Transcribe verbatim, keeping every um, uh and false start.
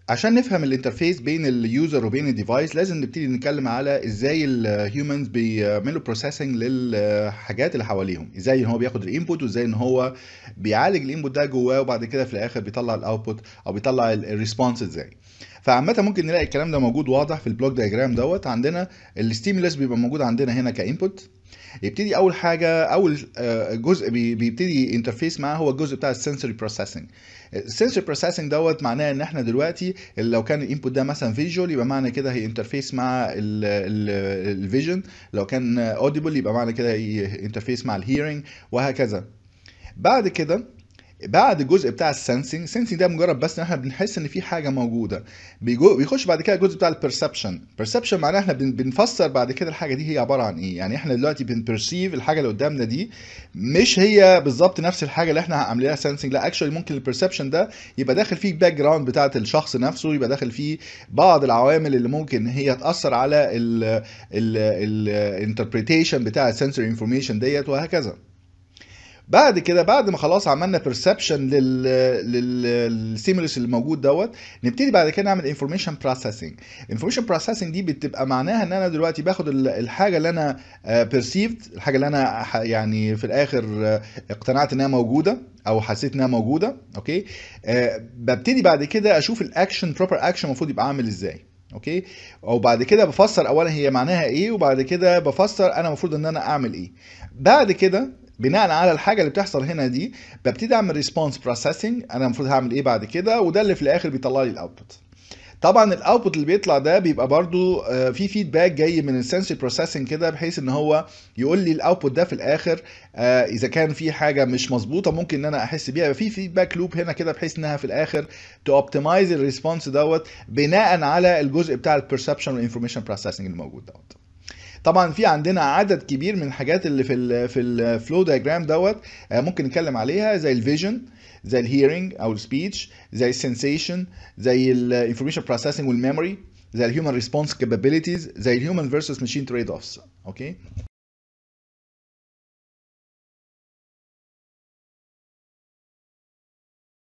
عشان نفهم الانترفيس بين اليوزر وبين الديفايس لازم نبتدي نتكلم على ازاي الهيومنز بيعملوا بروسيسنج للحاجات اللي حواليهم، ازاي ان هو بياخد الانبوت وازاي ان هو بيعالج الانبوت ده جواه وبعد كده في الاخر بيطلع الاوتبوت او بيطلع الريسبونس ازاي. فعامة ممكن نلاقي الكلام ده موجود واضح في البلوك دايجرام دوت. عندنا الستيمولس بيبقى موجود عندنا هنا كانبوت. يبتدي اول حاجه اول آه، جزء بي- بيبتدي انترفيس معاه هو الجزء بتاع السنسوري بروسيسنج. السنسوري بروسيسنج دوت معناه ان احنا دلوقتي لو كان الانبوت ده مثلا فيجوال يبقى معنى كده هي انترفيس مع الفيجن، لو كان اوديبل يبقى معنى كده هي انترفيس مع الهيرنج، وهكذا. بعد كده بعد الجزء بتاع السنسنج السنسنج ده مجرد بس ان احنا بنحس ان في حاجه موجوده. بيجو بيخش بعد كده الجزء بتاع البرسبشن. البرسبشن معناه احنا بن- بنفسر بعد كده الحاجه دي هي عباره عن ايه. يعني احنا دلوقتي بنبرسيف الحاجه اللي قدامنا دي مش هي بالظبط نفس الحاجه اللي احنا عاملينها سنسنج، لا اكشولي ممكن البرسبشن ده يبقى داخل فيه الباك جراوند بتاعت الشخص نفسه، يبقى داخل فيه بعض العوامل اللي ممكن هي تاثر على الانتربريتيشن بتاع السنسوري انفورميشن ديت، وهكذا. بعد كده بعد ما خلاص عملنا بيرسبشن لل للستيمولس اللي موجود دوت، نبتدي بعد كده نعمل انفورميشن بروسيسنج. انفورميشن بروسيسنج دي بتبقى معناها ان انا دلوقتي باخد ال- الحاجه اللي انا بيرسيفد، الحاجه اللي انا ح- يعني في الاخر آه، اقتنعت انها موجوده او حسيت انها موجوده. اوكي. آه، ببتدي بعد كده اشوف الاكشن بروبر اكشن المفروض يبقى عامل ازاي. اوكي. او بعد كده بفسر اولا هي معناها ايه، وبعد كده بفسر انا المفروض ان انا اعمل ايه. بعد كده بناء على الحاجه اللي بتحصل هنا دي ببتدي اعمل ريسبونس بروسيسنج، انا المفروض هعمل ايه بعد كده، وده اللي في الاخر بيطلع لي الاوتبوت. طبعا الاوتبوت اللي بيطلع ده بيبقى برضو آه، في فيدباك جاي من السنسوري بروسيسنج كده، بحيث ان هو يقول لي الاوتبوت ده في الاخر آه، اذا كان في حاجه مش مظبوطه ممكن ان انا احس بيها. يبقى في فيدباك لوب هنا كده بحيث انها في الاخر تو اوبتمايز الريسبونس دوت بناء على الجزء بتاع البرسبشن والانفورميشن بروسيسنج الموجود دوت. طبعا في عندنا عدد كبير من الحاجات اللي في ال في الفلو دايجرام دوت آه، ممكن نتكلم عليها، زي الفيجن، زي الهيرنج او السبيتش، زي السنسيشن، زي الانفورميشن بروسيسنج والميموري، زي الهيومن ريسبونس كابابيلتيز، زي الهيومن فيرسس ماشين تريد اوفس. اوكي.